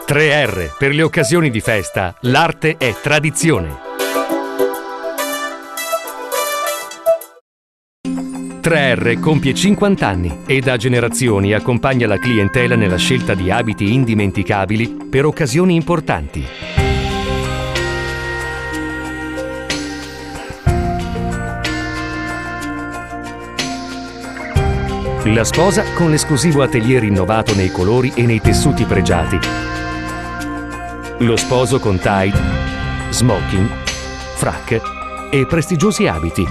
3R, per le occasioni di festa, l'arte è tradizione. 3R compie 50 anni e da generazioni accompagna la clientela nella scelta di abiti indimenticabili per occasioni importanti. La sposa con l'esclusivo atelier rinnovato nei colori e nei tessuti pregiati. Lo sposo con tide, smoking, frac e prestigiosi abiti.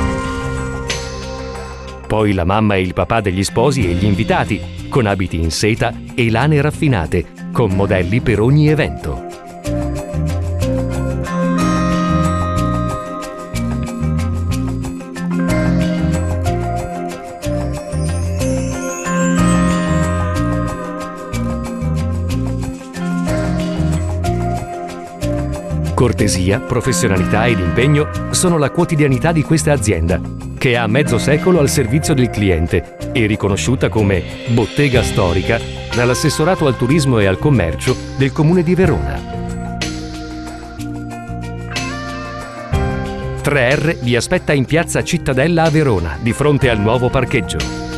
Poi la mamma e il papà degli sposi e gli invitati, con abiti in seta e lane raffinate, con modelli per ogni evento. Cortesia, professionalità ed impegno sono la quotidianità di questa azienda, che ha mezzo secolo al servizio del cliente e riconosciuta come bottega storica dall'assessorato al turismo e al commercio del Comune di Verona. 3R vi aspetta in piazza Cittadella a Verona, di fronte al nuovo parcheggio.